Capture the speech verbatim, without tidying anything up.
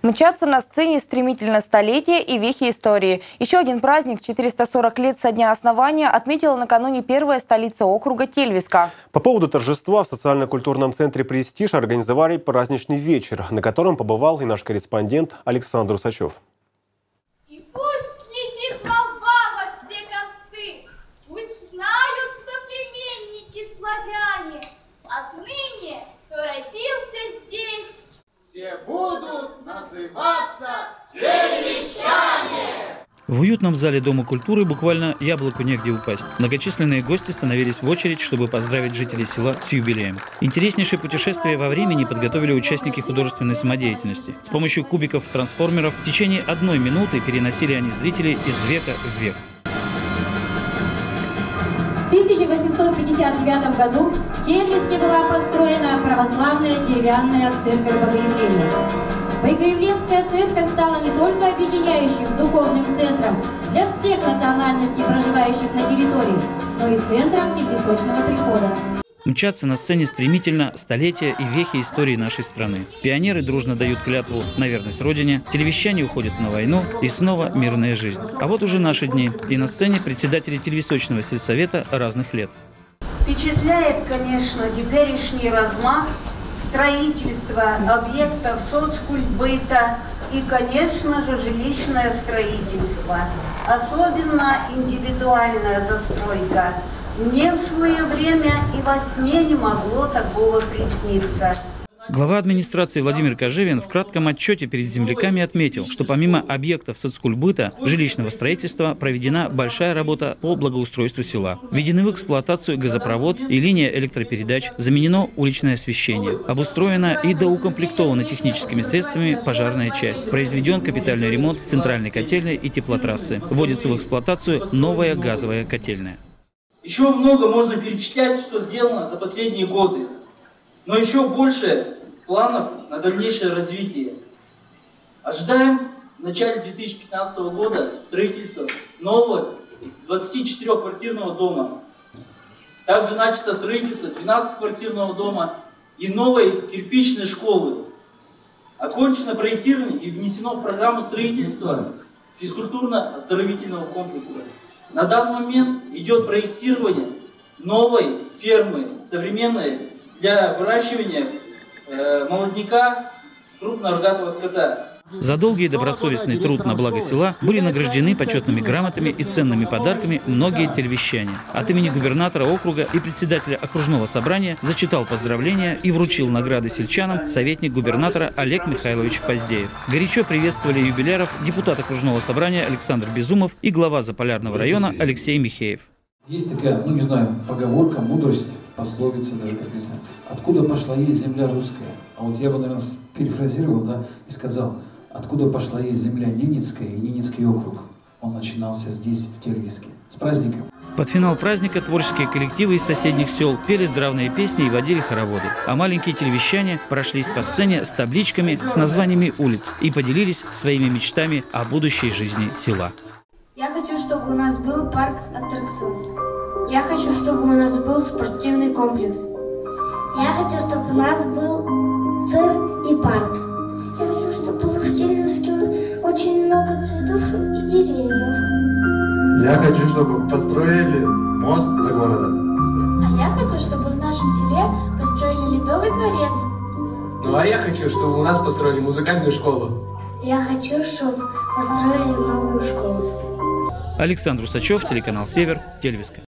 Мчаться на сцене стремительно столетия и вехи истории. Еще один праздник, четыреста сорок лет со дня основания, отметила накануне первая столица округа Тельвиска. По поводу торжества в социально-культурном центре «Престиж» организовали праздничный вечер, на котором побывал и наш корреспондент Александр Усачев. И пусть летит молва во все концы, пусть знают соплеменники славяне, отныне, кто родился здесь, все будут называться тельвищане. В уютном зале Дома культуры буквально яблоку негде упасть. Многочисленные гости становились в очередь, чтобы поздравить жителей села с юбилеем. Интереснейшее путешествие во времени подготовили участники художественной самодеятельности. С помощью кубиков-трансформеров в течение одной минуты переносили они зрителей из века в век. В тысяча восемьсот пятьдесят девятом году в Тельвиске была построена православная деревянная церковь Богоявления. Богоявленская церковь стала не только объединяющим духовным центром для всех национальностей, проживающих на территории, но и центром тельвисочного прихода. Мчаться на сцене стремительно столетия и вехи истории нашей страны. Пионеры дружно дают клятву на верность Родине, тельвищане уходят на войну, и снова мирная жизнь. А вот уже наши дни, и на сцене председатели Тельвисочного сельсовета разных лет. Впечатляет, конечно, теперешний размах строительства объектов соцкультбыта и, конечно же, жилищное строительство. Особенно индивидуальная застройка. Мне в свое время и во сне не могло такого присниться. Глава администрации Владимир Кожевин в кратком отчете перед земляками отметил, что помимо объектов соцкультбыта, жилищного строительства проведена большая работа по благоустройству села. Введены в эксплуатацию газопровод и линия электропередач, заменено уличное освещение. Обустроена и доукомплектована техническими средствами пожарная часть. Произведен капитальный ремонт центральной котельной и теплотрассы. Вводится в эксплуатацию новая газовая котельная. Еще много можно перечислять, что сделано за последние годы. Но еще больше планов на дальнейшее развитие. Ожидаем в начале две тысячи пятнадцатого года строительства нового двадцатичетырёхквартирного дома. Также начато строительство двенадцатиквартирного дома и новой кирпичной школы. Окончено проектирование и внесено в программу строительства физкультурно-оздоровительного комплекса. На данный момент идет проектирование новой фермы, современной, для выращивания э, молодняка крупнорогатого скота. За долгий и добросовестный труд на благо села были награждены почетными грамотами и ценными подарками многие тельвищане. От имени губернатора округа и председателя окружного собрания зачитал поздравления и вручил награды сельчанам советник губернатора Олег Михайлович Поздеев. Горячо приветствовали юбиляров депутат окружного собрания Александр Безумов и глава Заполярного района Алексей Михеев. Есть такая, ну не знаю, поговорка, мудрость, пословица даже, как не знаю. Откуда пошла есть земля русская? А вот я бы, наверное, перефразировал, да, и сказал, откуда пошла есть земля Ненецкая и Ненецкий округ. Он начинался здесь, в Тельвиске. С праздником! Под финал праздника творческие коллективы из соседних сел пели здравные песни и водили хороводы. А маленькие тельвищане прошлись по сцене с табличками с названиями улиц и поделились своими мечтами о будущей жизни села. Я хочу, чтобы у нас был парк аттракционов. Я хочу, чтобы у нас был спортивный комплекс. Я хочу, чтобы у нас был цирк и парк. Я хочу, чтобы было в Тельвиске очень много цветов и деревьев. Я хочу, чтобы построили мост до города. А я хочу, чтобы в нашем селе построили Ледовый дворец. Ну а я хочу, чтобы у нас построили музыкальную школу. Я хочу, чтобы построили новую школу. Александр Усачев, телеканал «Север», Тельвиска.